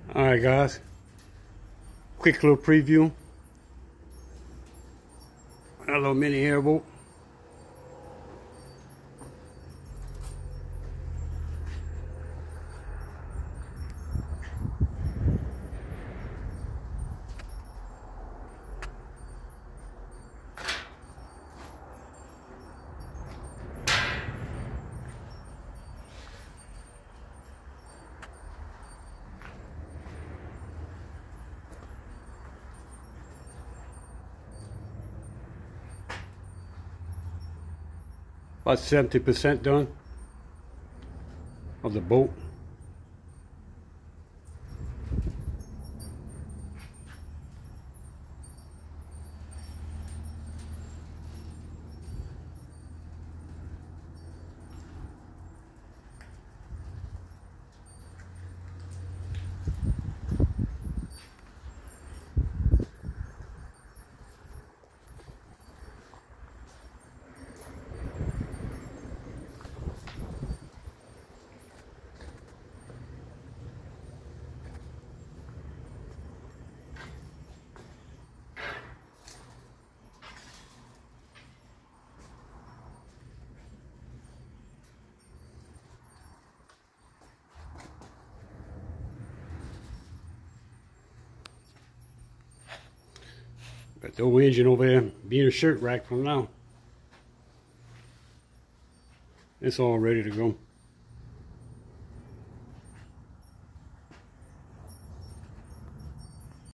Alright guys, quick little preview. A little mini airboat. About 70% done of the boat. Got the old engine over there being a shirt rack from now. It's all ready to go.